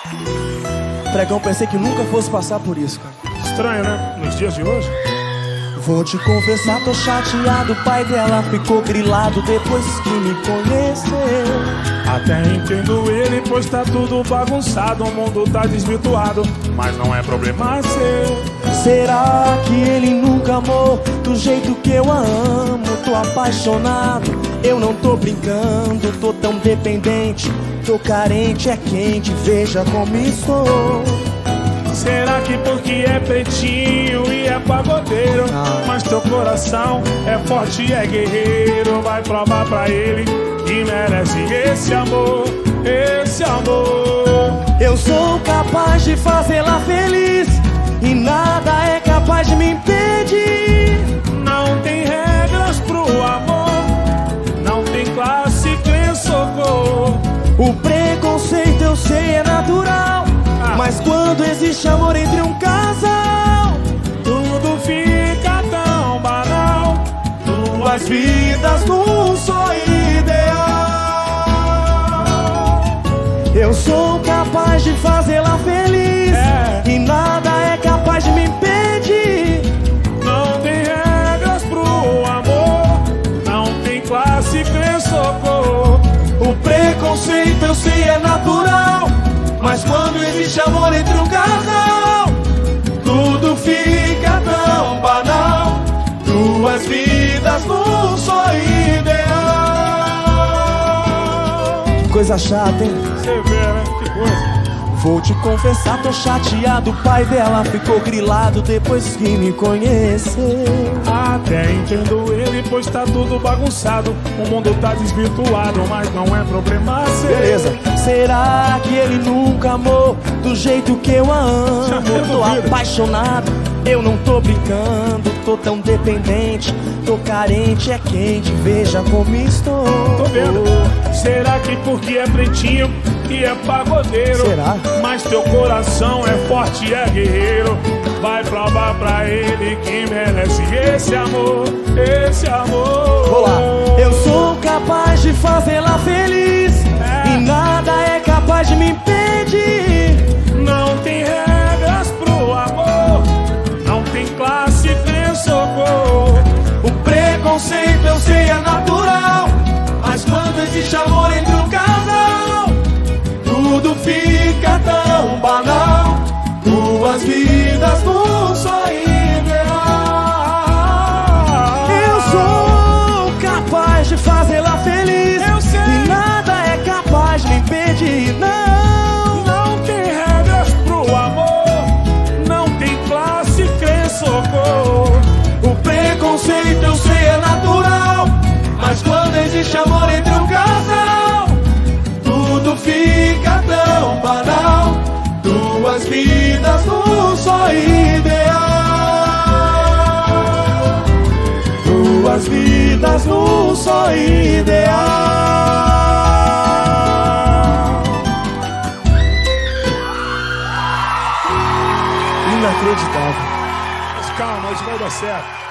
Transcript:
Pregão, pensei que nunca fosse passar por isso, cara. Estranho, né? Nos dias de hoje. Vou te confessar, tô chateado. O pai dela ficou grilado depois que me conheceu. Até entendo ele, pois tá tudo bagunçado. O mundo tá desvirtuado, mas não é problema seu. Será que ele nunca amou do jeito que eu a amo? Tô apaixonado, eu não tô brincando. Tô tão dependente, tô carente, é quente, veja como estou. Será que porque é pretinho e é pagodeiro, mas teu coração é forte e é guerreiro? Vai provar pra ele que merece esse amor, esse amor. Eu sou capaz de fazê-la feliz e nada é capaz de me impedir. Não tem regras pro amor, não tem classe, crença ou cor. O preconceito eu sei é natural, mas quando existe amor entre um casal, tudo fica tão banal. Duas vidas num só ideal. Eu sou capaz de fazê-la feliz e nada é capaz de me impedir. Não tem regras pro amor, não tem classe, crença ou cor. O preconceito eu sei é natural, mas quando existe amor entre um casal, tudo fica tão banal. Duas vidas num só ideal. Que coisa chata, hein? Você vê, né? Que coisa. Vou te confessar, tô chateado. O pai dela ficou grilado depois que me conheceu. Até entendo ele, pois tá tudo bagunçado. O mundo tá desvirtuado, mas não é problema seu. Beleza. Será que ele nunca amou do jeito que eu a amo? Eu tô apaixonado, eu não tô brincando. Tô tão dependente, tô carente, é quente, veja como estou. Tô vendo. Será que porque é pretinho e é pagodeiro, será? Mas teu coração é forte e é guerreiro? Vai provar pra ele que merece esse amor, esse amor. Vou lá. Eu sou capaz de fazê-la feliz e nada é capaz de me impedir. Não tem regras pro amor, não tem classe, crença ou cor. O preconceito eu sei é natural, mas quando existe amor entre um casal, tudo fica tão banal. Duas vidas num só ideal. Eu sou capaz de fazê-la feliz, eu sei, e nada é capaz de me impedir. Não tem regras pro amor, não tem classe, crença ou cor. O preconceito eu sei é natural, mas quando existe amor entre um casal, tudo fica tão banal. Duas vidas num só ideal. Duas vidas num só ideal. Inacreditável. Mas calma, isso vai dar certo.